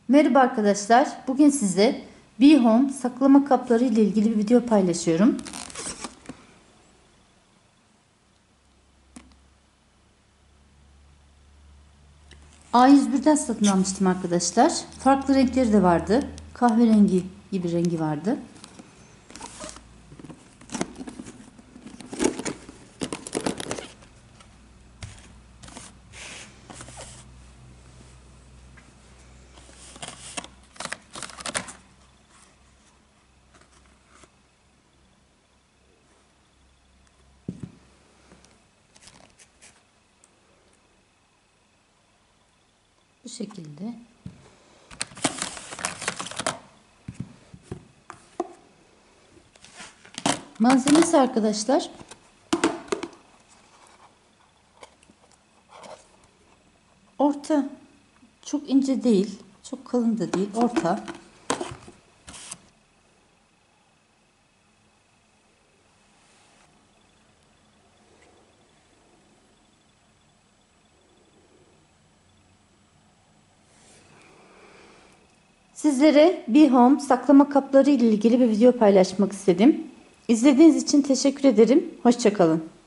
Merhaba arkadaşlar. Bugün size Bee saklama kapları ile ilgili bir video paylaşıyorum. A101'den satın almıştım arkadaşlar. Farklı renkleri de vardı. Kahverengi gibi rengi vardı. Bu şekilde. Malzemesi arkadaşlar orta, çok ince değil, çok kalın da değil, orta. Sizlere Bee saklama kapları ile ilgili bir video paylaşmak istedim. İzlediğiniz için teşekkür ederim. Hoşça kalın.